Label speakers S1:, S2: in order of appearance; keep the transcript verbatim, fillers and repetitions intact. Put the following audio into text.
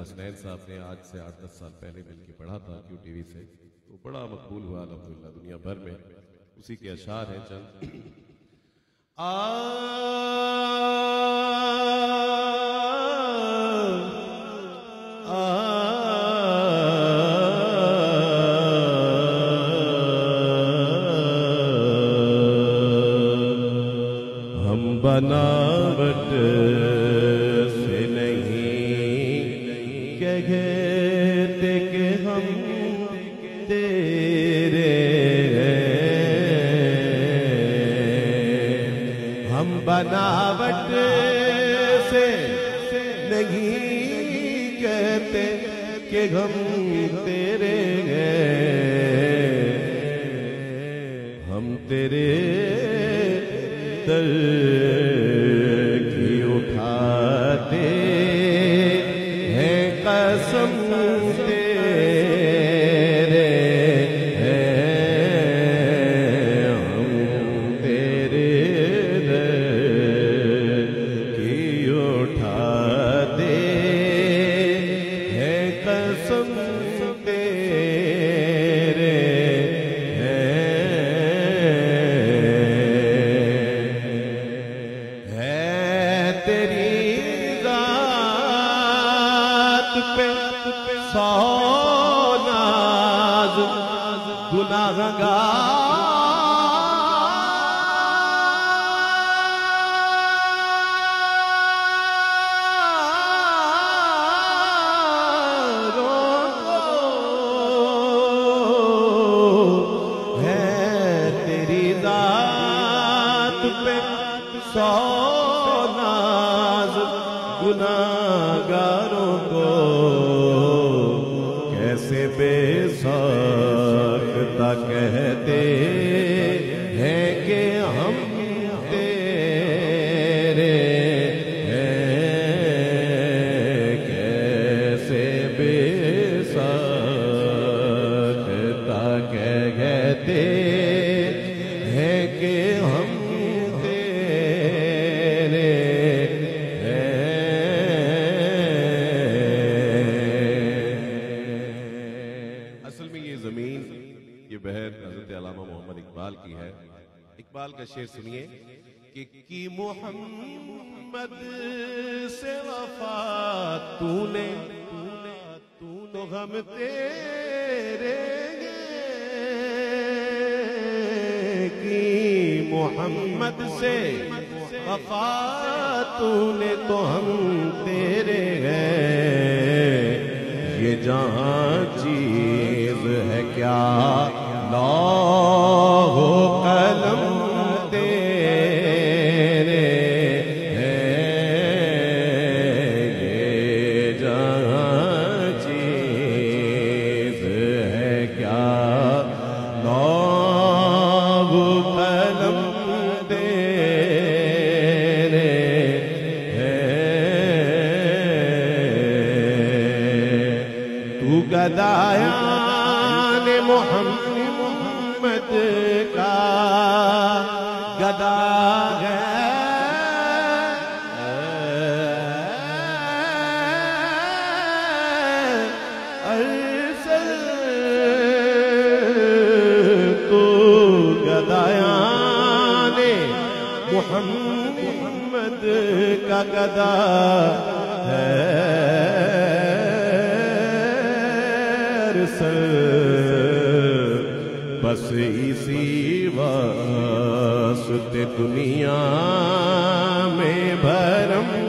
S1: हसनैन साहब ने आज से आठ दस साल पहले मिलकर पढ़ा था क्यू टीवी से, तो बड़ा मकबूल हुआ अल्हम्दुलिल्लाह दुनिया भर में। उसी के अशार हैं चंद। आ, आ, हम बनावट से नहीं कहते कि हम तेरे हैं। हम बनावट से नहीं कहते कि हम तेरे हैं। हम तेरे दर की उठाते हैं कसम तेरे हैं। हम तेरे दर की उठाते हैं कसम तेरे सौ नाज गुनाहगारों है तेरी जात पे सौ नाज गुनाहगारों को कैसे बेसाख्ता कहते हैं कि हम तेरे हैं। कैसे बेसाख्ता कहते हैं कि हम तेरे बहर हज़रत अल्लामा मोहम्मद इकबाल की है। इकबाल का शेर सुनिए कि की मोहम्मद से वफा तूने तो हम तेरे की मोहम्मद से वफा तूने तो हम तेरे हैं। ये जहां चीज है क्या लौहो कलम तेरे हैं। ये जहां चीज है क्या लौहो कलम तेरे हैं। तू गदायान मोहम्मद का गदा है। अरसल तो गदायान मोहम्मद का गदा है। बस इसी वास्ते दुनिया में भरम